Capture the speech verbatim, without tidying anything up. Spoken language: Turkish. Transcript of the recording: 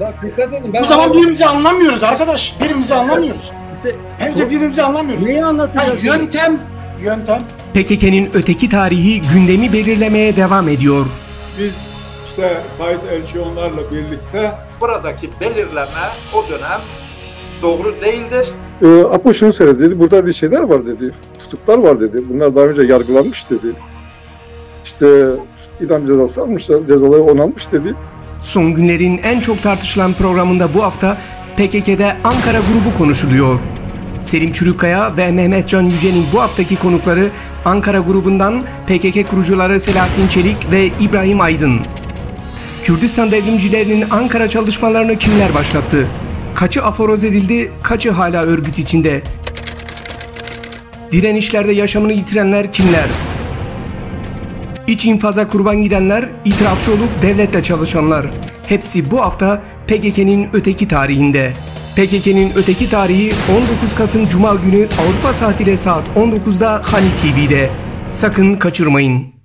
Bak dikkat edin. Ben Bu zaman birbirimizi anlamıyoruz arkadaş. Birbirimizi anlamıyoruz. İşte, Bence birbirimizi anlamıyoruz. neyi anlatacağız? Ha, yöntem, yöntem. P K K'nin öteki tarihi gündemi belirlemeye devam ediyor. Biz işte Said Elçionlarla birlikte buradaki belirleme o dönem doğru değildir. E, Apo şunu söyledi dedi, burada dedi, şeyler var dedi, tutuklar var dedi, bunlar daha önce yargılanmış dedi. İşte idam cezası almışlar, cezaları onanmış dedi. Son günlerin en çok tartışılan programında bu hafta P K K'de Ankara grubu konuşuluyor. Selim Çürükkaya ve Mehmetcan Yücel'in bu haftaki konukları Ankara grubundan P K K kurucuları Selahattin Çelik ve İbrahim Aydın. Kürdistan devrimcilerinin Ankara çalışmalarını kimler başlattı? Kaçı aforoz edildi, kaçı hala örgüt içinde? Direnişlerde yaşamını yitirenler kimler? İç infaza kurban gidenler, itirafçı olup devletle çalışanlar. Hepsi bu hafta P K K'nin öteki tarihinde. P K K'nin öteki tarihi on dokuz Kasım Cuma günü Avrupa saatiyle saat on dokuzda Hani T V'de. Sakın kaçırmayın.